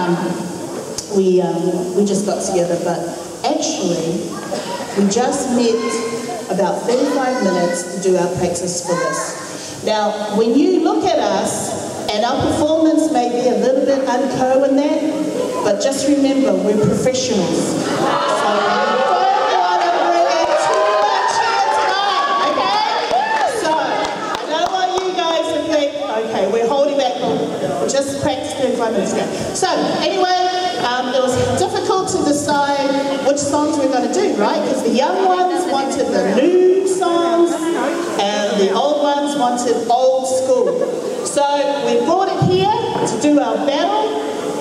we just got together, but actually we just met about 35 minutes to do our practice for this. Now, when you look at us, and our performance may be a little bit unco in that, but just remember, we're professionals. So we don't want to bring in too much here tonight, okay? So, I don't want you guys to think, okay, we're holding back, but just practice 35 minutes ago. So, anyway, it was difficult to decide which songs we're going to do, right? Because the young ones wanted the new songs, and the old ones wanted old school. So we brought it here to do our battle.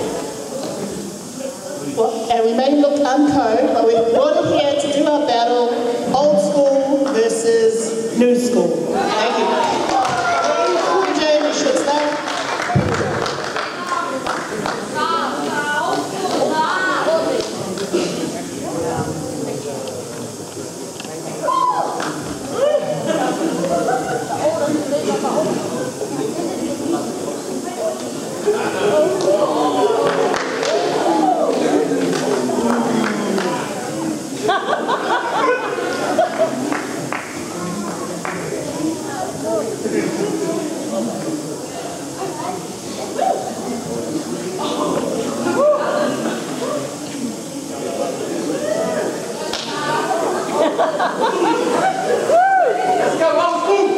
Well, and we may look unco, but we brought it here to do our battle, old school versus new school. Thank you. Jane, you should stay. Let's go, old school!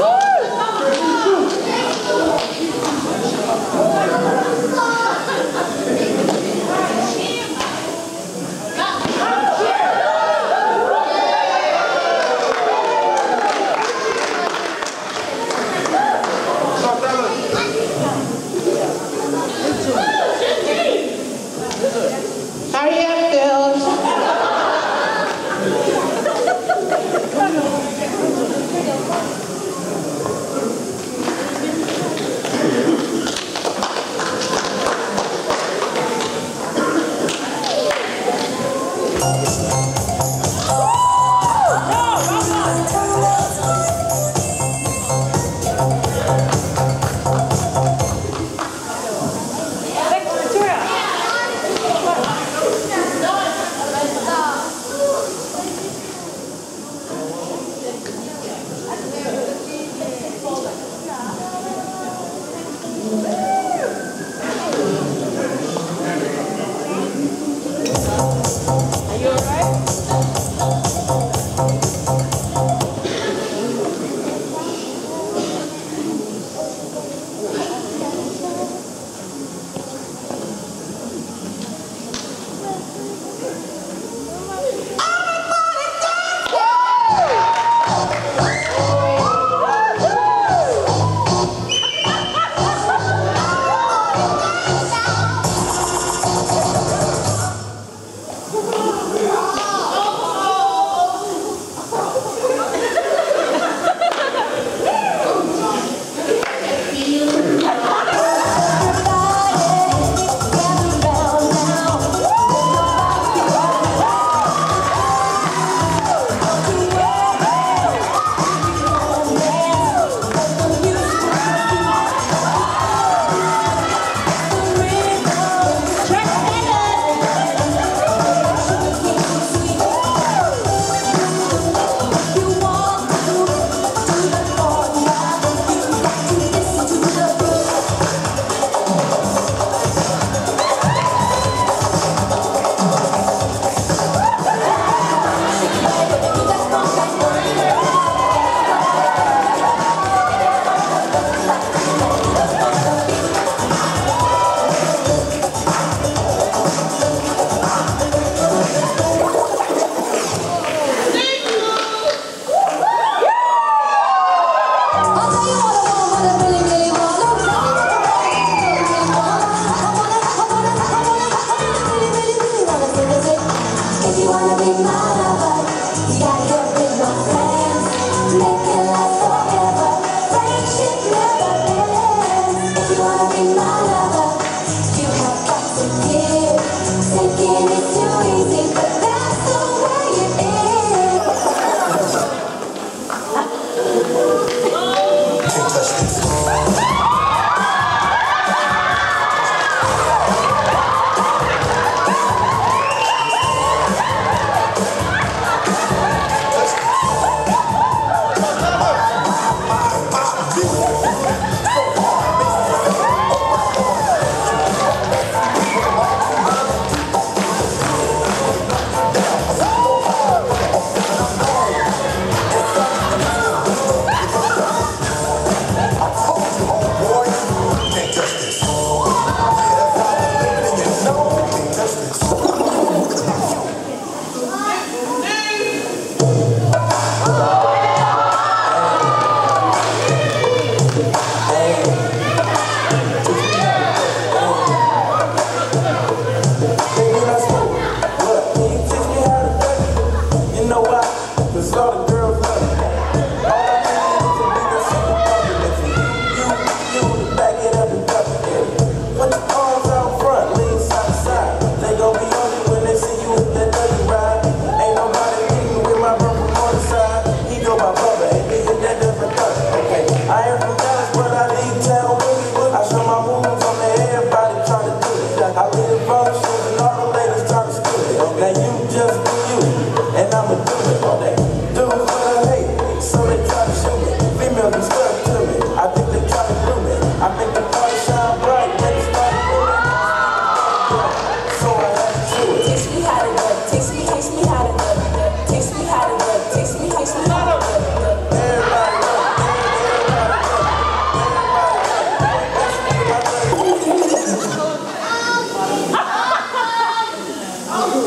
Hurry up, Phil.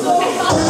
Thank you.